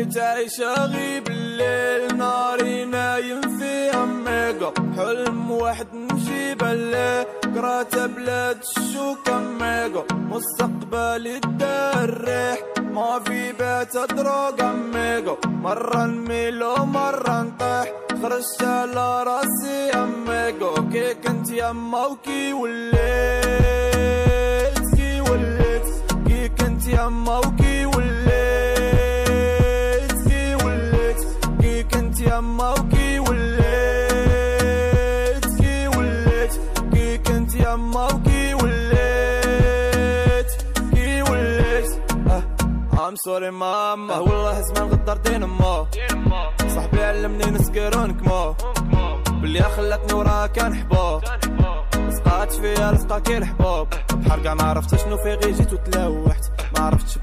بغيت عايشة غير بالليل، ناري نايم فيها ميغا، حلم واحد نمشي بالليل، قرات بلاد الشوكة ميغا، مستقبلي دار الريح، ما في بيت دروغا ميغا، مرة نميلو مرة نطيح، خرجت على راسي اميغا، كي كنت يما وكي وليت، كي وليت، كي كنت يما وكي وليت، كي وليت، كي كنت يما وكي وليت، كي وليت، كي كنت يما وكي وليت، كي وليت. I'm sorry ماما، والله زمان غدرتين ما صاحبي علمني نسكرون كما بلي خلاتني وراه كان حباب، لصقات فيا لصقا كي الحباب، بحال كاع ما عرفت شنو في غي جيت وتلاوحت، ما عرفتش